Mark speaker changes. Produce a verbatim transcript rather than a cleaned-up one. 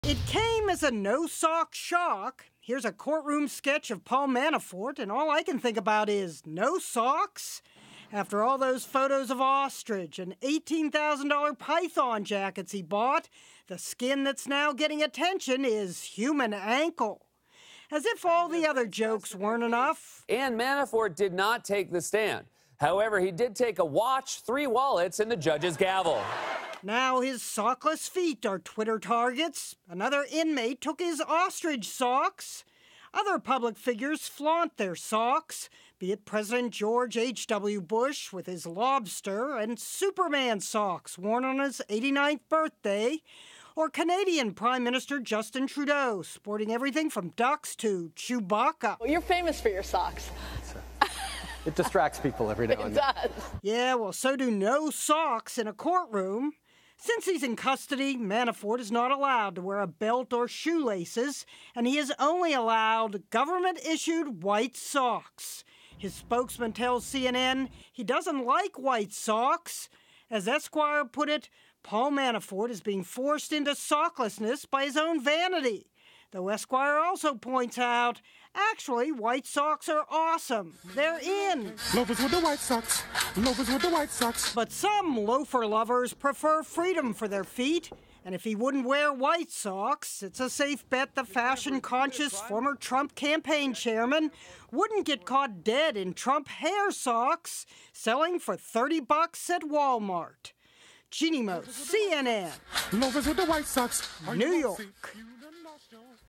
Speaker 1: It came as a no-sock shock. Here's a courtroom sketch of Paul Manafort, and all I can think about is no socks? After all those photos of ostrich and eighteen thousand dollars python jackets he bought, the skin that's now getting attention is human ankle. As if all the other jokes weren't enough.
Speaker 2: And Manafort did not take the stand. However, he did take a watch, three wallets, and the judge's gavel.
Speaker 1: Now his sockless feet are Twitter targets. Another inmate took his ostrich socks. Other public figures flaunt their socks, be it President George H W Bush with his lobster and Superman socks worn on his eighty-ninth birthday, or Canadian Prime Minister Justin Trudeau sporting everything from ducks to Chewbacca.
Speaker 3: Well, you're famous for your socks.
Speaker 4: It distracts people every now and then.
Speaker 3: It does.
Speaker 1: Yeah, well, so do no socks in a courtroom. Since he's in custody, Manafort is not allowed to wear a belt or shoelaces, and he is only allowed government-issued white socks. His spokesman tells C N N he doesn't like white socks. As Esquire put it, Paul Manafort is being forced into socklessness by his own vanity. Though Esquire also points out, actually, white socks are awesome. They're in.
Speaker 5: Loafers with the white socks. Loafers with the white socks.
Speaker 1: But some loafer lovers prefer freedom for their feet. And if he wouldn't wear white socks, it's a safe bet the fashion-conscious former Trump campaign chairman wouldn't get caught dead in Trump hair socks selling for thirty bucks at Walmart. Jeanne Moos, C N N.
Speaker 5: Loafers with the white socks.
Speaker 1: New York.